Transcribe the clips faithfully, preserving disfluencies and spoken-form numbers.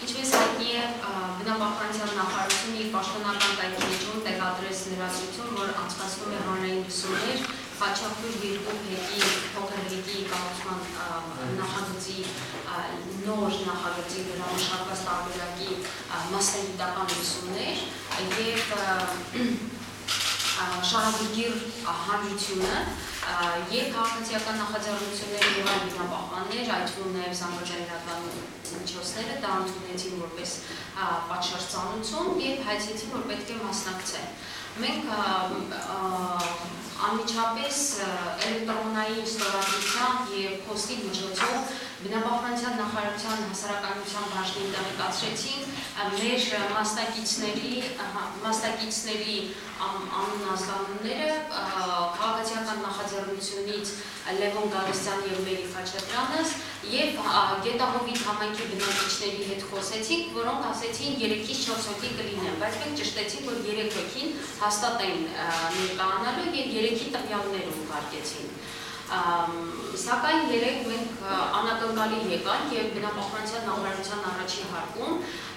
Ինչպես հայտնի է, բնապահպանության նախարարությունը իր պաշտոնական կայքեջում տեղադրեց լրացություն, որ անցկացնում է հանրային լսումներ Խաչատուր երկու փեկի փոքր հեկի կառուցման նախագծի նոր նախագծի վրա մշակված տարբերակի մասնագիտական լսումներ եւ շահագրգիռ հանրությունը եւ քաղաքացիական նախաձեռնությունները եւ այլ բնապահպաններ, այդ թվում նաեւ զանգվածային լրատվական միջոցները դա ընդունեցին որպես պատշաճանություն եւ հայցեցին, որ պետք է մասնակցեն։ Մենք անմիջապես էլեկտրոնային ստորագրության եւ փոստի միջոցով բնապահպանության նախարարության հասարակայնության բաժնին տեղեկացրեցին մեր մասնակիցների մասնակիցների անունազգանունները քաղաքացիական նախաձեռնությունից Լևոն Գալստյան եւ Մերի Խաչատրյանս եւ Գետահովիտ համայնքի բնակիչների հետ խոսեցինք, որոնք ասեցին երեքից չորս հոգի կլինեն, բայց մենք ճշտեցինք, որ երեք հոգին հաստատ են ներկայանալու եւ երեքի տվյալներ ուղարկեցին։ Սակայն երեք մենք անակնկալի եկանք եւ բնապահպանության նախարարության առաջին հարկում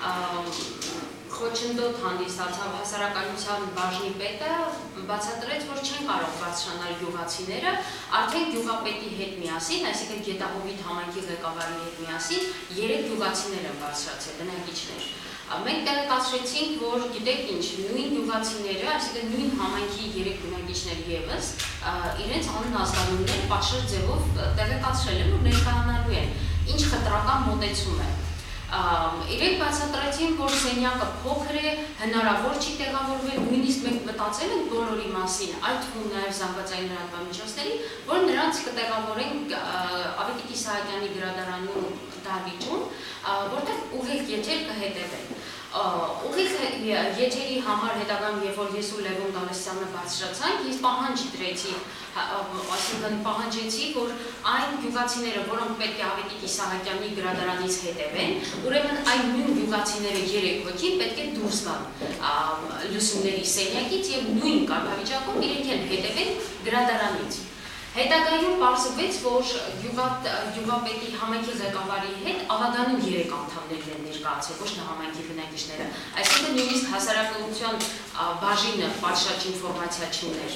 խոչընդոտ հանդիսացավ հասարակայնության բաժնի պետը, բացատրեց, որ չեն կարող բարձրանալ գյուղացիները, արդեն գյուղապետի հետ միասին, այսինքն Գետահովիտ համայնքի ղեկավարի հետ միասին երեք գյուղացիներ են բարձրացել, բնակիչներ։ Մենք տեղեկացրեցինք, որ գիտեք ինչ, նույն գյուղացիները, այսինքն նույն համայնքի երեք բնակիչներ եւս իրենց անուն ազգանունները պատշաճ ձևով տեղեկացրել են, որ ներկայանալու են, ինչ խտրական մոտեցում է։ Իրենք բացատրեցին, որ սենյակը փոքր է, հնարավոր չի տեղավորվել, նույնիսկ մենք մտածել ենք բոլորի մասին, այդ թվում նաև զանգվածային լրատվական միջոցների, որ նրանց կտեղավորենք Ավետիք Իսահակյանի գրադարանում դահլիճում, որտեղ ուղիղ եթեր կհետևեն։ Ուղիղ եթերի համար հետագայում, երբ որ ես ու Լևոն Գալստյանը բարձրացանք, ես պահանջ դրեցի, այսինքն պահանջեցի, որ այն գյուղացիները, որոնք պետք է Ավետիք Իսահակյանի գրադարանից հետևեն, ուրեմն այն նույն գյուղացիները երեք հոգի պետք է դուրս գան լուսումների սենյակից եւ նույն կարգավիճակում իրենք էլ հետևեն գրադարանից։ Հետագայում պարզվեց, որ գյուղապետի համայնքի ղեկավարի հետ ավագանու երեք անդամներ են ներկայացել, ոչ թե համայնքի բնակիչները, այսինքն նույնիսկ հասարակայնության բաժինը պատշաճ ինֆորմացիա չուներ։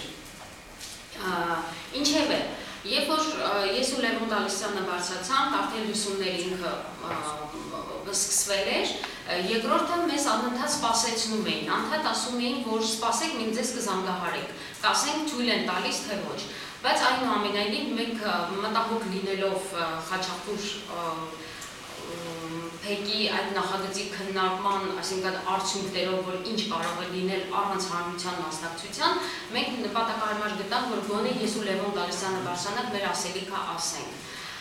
Ինչևէ, երբ որ ես ու Լևոն Գալստյանը բարձրացանք, արդեն լուսումները ինքը սկսվել էր, երկրորդը մեզ անընդհատ սպասեցնում էին, անդադ ասում էին, որ սպասեք, մենք ձեզ կզանգահարենք, կասենք թույլ են տալիս, թե ոչ։ Բայց այնուամենայնիվ մենք մտահոգ լինելով Խաչատուր փեկի այդ նախագծի քննարկման, այսինքն արդյունքներով, որ ինչ կարող է լինել առանց հանրության մասնակցության, մենք նպատակահարմար գտանք, որ գոնե ես ու Լևոն Գալստյանը բարձրանանք մեր ասելիքը ասենք։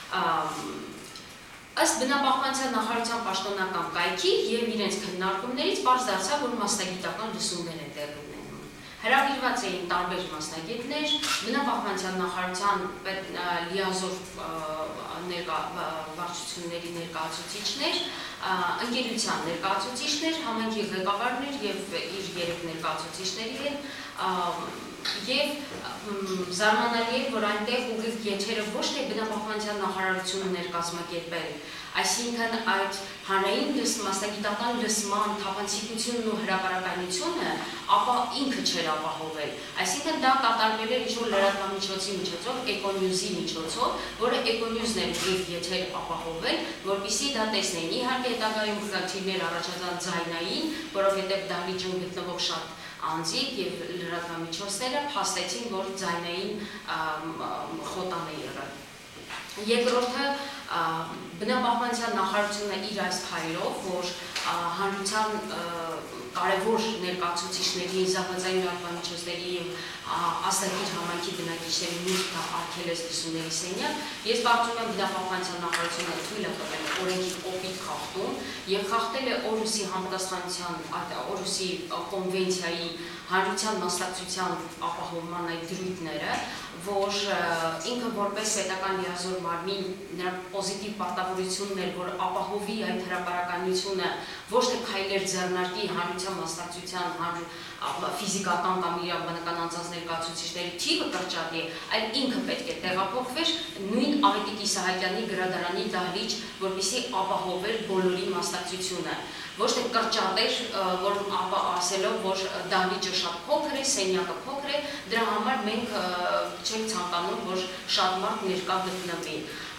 Ըստ բնապահպանության նախարարության պաշտոնական կայքի եւ իրենց քննարկումներից պարզ դարձավ, որ մասնագիտական լսումներ են տեղի ունենում։ Հրավիրված էին տարբեր մասնագետներ, բնապահպանության նախարարության լիազոր վարչությունների ներկայացուցիչներ, ընկերության ներկայացուցիչներ, համայնքի ղեկավարներ եւ իր երեք ներկայացուցիչների հետ եւ զարմանալի է, որ այնտեղ ուղիղ եթերը ոչ թե բնապահպանության նախարարությունն էր կազմակերպել, այսինքն այդ հանրային մասնագիտական լսման թափանցիկությունն ու հրապարակայնությունը, ապա ինքը չէր ապահովել, այսինքն դա կատարվել էր ինչ-որ լրատվամիջոցի միջոցով, Էկոնյուզի միջոցով, որը Էկոնյուզն էր ուղիղ եթեր ապահովել, որպեսզի դա տեսնեին, իհարկե հետագայում խնդիրներ առաջացան ձայնային, որովհետեւ դահլիճում գտնվող շատ անձիկ եւ լրատվամիջոցները փաստեցին, որ ձայնային խոտան է եղել։ Երկրորդը բնապահպանության նախարարությունը իր այս քայլով, որ հանրության կարևոր ներկայացուցիչների, զանգվածային լրատվամիջոցների եւ ազգային համայնքի բնակիչների նույնիսկ արգելեց լսումների սենյակ, ես կարծում եմ բնապահպանության նախարարությունը թույլ է տվել օրենքի կոպիտ խախտում եւ խախտել է Օրհուսի համապատասխանության, Օրհուսի կոնվենցիայի հանրության մասնակցության ապահովման այդ դրույթները, որ ինքը որպես պետական լիազոր մարմին նրա պոզիտիվ պարտավորությունն էր, որ ապահովի այդ հրապարակայնությունը ոչ թե քայլեր ձեռնարկի հանրության մասնակցության, ֆիզիկական կամ իրավաբանական անձանց ներկայացուցիչների թիվը կրճատի, այլ ինքը պետք է տեղափոխվեր նույն Ավետիք Իսահակյանի գրադարանի դահլիճ, որպեսզի ապահովեր բոլորի մասնակցությունը։ Ոչ թե կրճատեր, որ ասելով, որ դահլիճը շատ փոքր է, սենյակը փոքր է, դրա համար մենք չենք ցանկանում, որ շատ մարդ ներկա գտնվի։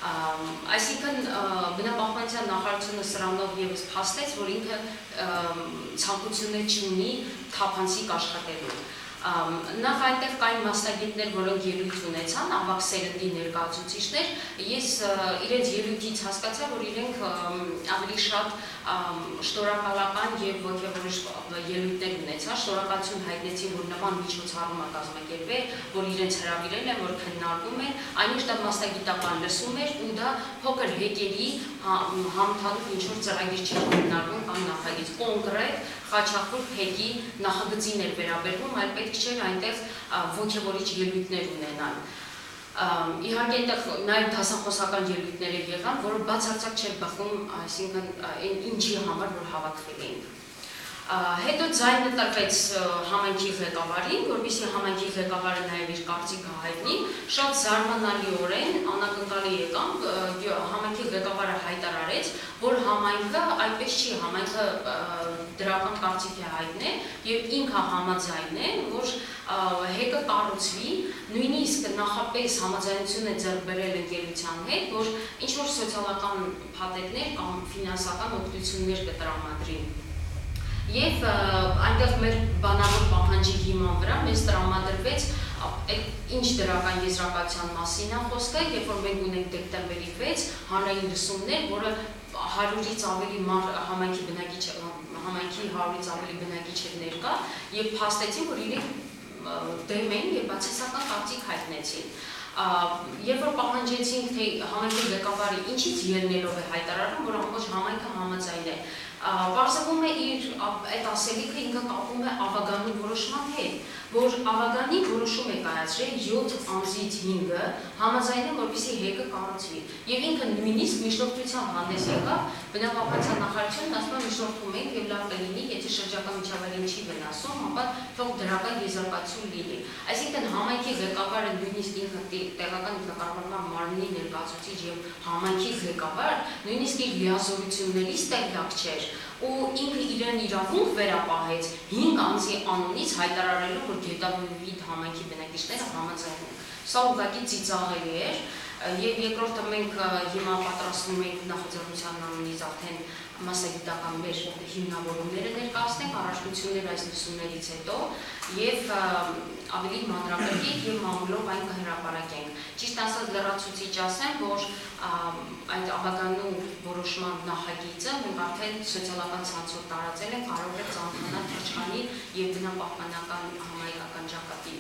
Այսինքն բնապահպանության նախարարությունը սրանով ևս փաստեց, որ ինքը ցանկություններ չունի թափանցիկ աշխատելու։ Նախ այնտեղ կային մասնագետներ, որոնք ելույթ ունեցան, ավագ սերնդի ներկայացուցիչներ, ես իրենց ելույթից հասկացա, որ իրենք ավելի շատ շնորհակալական եւ ոգեւորիչ ելույթներ ունեցան, շնորհակալություն հայտնեցին, որ նման միջոցառում է կազմակերպվել, որ իրենց հրավիրել են, որ քննարկում են, այնիշ դա մասնագիտական լսում էր ու դա փոքր հեկերի համընդհանուր ինչ-որ ծրագիր չի քննարկում կամ նախագիծ, կոնկրետ Խաչատուր փեգի նախագծին էր վերաբերվում, այլ պետք չէր այնտեղ ոգևորիչ ելույթներ ունենալ։ Իհարկե այնտեղ նաև դասախոսական ելույթներ եղան, որը բացարձակ չէր բխում, այսինքն ինչի համար որ հավաքվել էինք։ Հետո ձայնը տրվեց համայնքի ղեկավարին, որպեսզի համայնքի ղեկավարը նաև իր կարծիքը հայտնի, շատ զարմանալիորեն անակնկալի եկան, համայնքի ղեկավարը հայտարարեց, որ համայնքը այդպես չի, համայնքը դրական կարծիք է հայտնել եւ ինքը համաձայն է, որ հեկը կառուցվի, նույնիսկ նախապես համաձայնություն է ձեռք բերել ընկերության հետ, որ ինչ որ սոցիալական փաթեթներ կամ ֆինանսական օգնություններ կտրամադրի։ Եվ այնտեղ մեր բանավոր պահանջի հիման վրա մեզ տրամադրվեց ինչ դրական եզրակացության մասին է խոսքը, երբ որ մենք ունենք դեկտեմբերի վեց հանրային լսումներ, որը հարյուրից ավելի համայնքի բնակիչ համայնքի հարյուրից ավելի բնակիչներ ներկա եւ փաստեցին, որ իրենք դեմ են եւ բացասական կարծիք հայտնեցին։ Երբ որ պահանջեցինք, թե համայնքի ղեկավարը ինչից ելնելով է հայտարարում, որ ամբողջ համայնքը համաձայն է, պարզվում է իր այդ ասելիքը ինքը կապում է Ավագանի որոշման հետ, որ Ավագանի որոշում է կայացրել յոթ ամսից հինգը համաձայն է, որպեսզի հեկը կառուցվի։ Եվ ինքը նույնիսկ միջնորդությամբ հանդես եկավ, բնապահպանության նախարարությունն ասում է միջնորդում ենք եւ լավ կլինի, եթե շրջակա միջավայրին չի վնասում, ապա թող դրական եզրակացություն լինի։ Այսինքն համայնքի ղեկավարը նույնիսկ ինքը տեղական ինքնակառավարման մարմնի ներկայացուցիչ եւ համայնքի ղեկավար նույնիսկ իր լիազորություններից տեղյակ չէր ու ինքը իրեն իրավունք վերապահեց հինգ ամսի անունից հայտարարելով, որ Գետառի համայնքի բնակիչները համաձայն են։ Սա ուղղակի ծիծաղելի էր եւ երկրորդը մենք հիմա պատրաստվում ենք նախաձեռնության անունից արդեն մասնագիտական մեր հիմնավորումները ներկայացնենք առաջնություններ այս լսումներից հետո եւ ավելի մանրակրկիտ եւ մամուլով այն կհրապարակենք։ Ճիշտ ասած լրացուցիչ ասեմ, որ այդ Ավագանու որոշման նախագիծը մենք արդեն սոցիալական ցանցով տարածել ենք, կարող է ծանոթանալ թռչքանի եւ բնապահպանական համայնքական ճակատի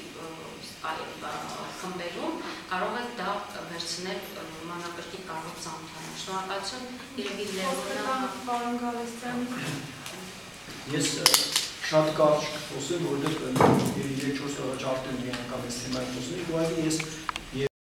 խմբերում, կարող եք դա վերցնել մանրակրկիտ կարող ծանոթանալ։ Շնորհակալություն, երևի Լևոնը։ Ես շատ կարճ կխոսեմ, որովհետեւ երեք չորս օր առաջ արդեն մի անգամ այս թեմայի խոսեցինք, ուղղակի ես